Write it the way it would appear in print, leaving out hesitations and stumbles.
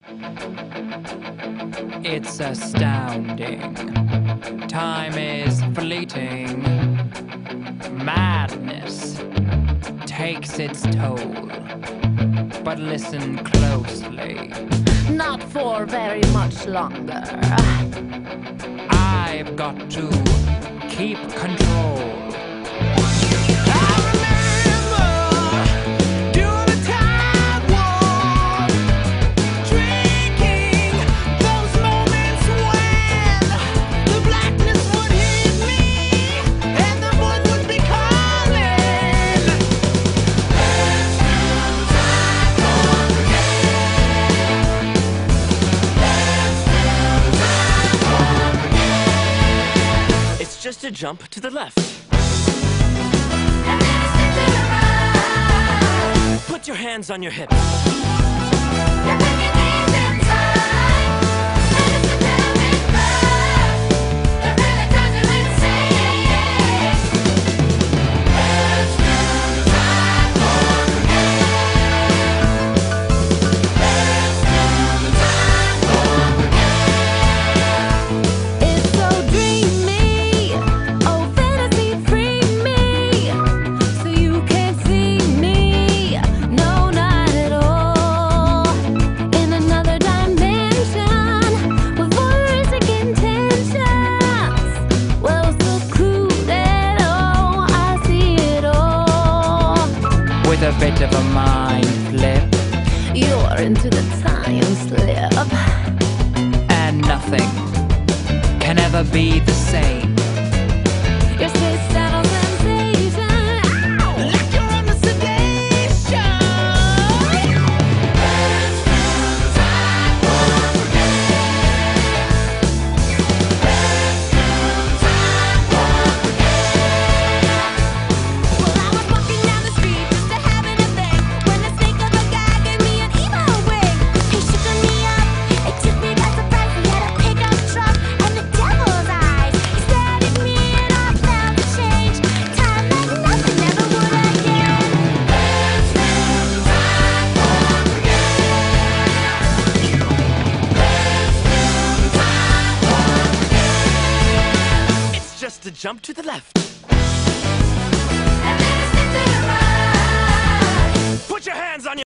It's astounding. Time is fleeting. Madness takes its toll. But listen closely. Not for very much longer. I've got to keep control. Just a jump to the left. Put your hands on your hips. With a bit of a mind flip, You're into the time slip. and nothing can ever be the same. Your suicidal sensation. Ow! Like you're under sedation. Well, I was walking down the street just a having a thing when the snake of a guy gave me an emo wing. He shook me up, it took me by surprise. He had a pickup truck and the devil's eyes. He stared at me and I felt a change. Time like nothing, never would again. It's just a jump to the left. And then a step to the right. Put your hands on your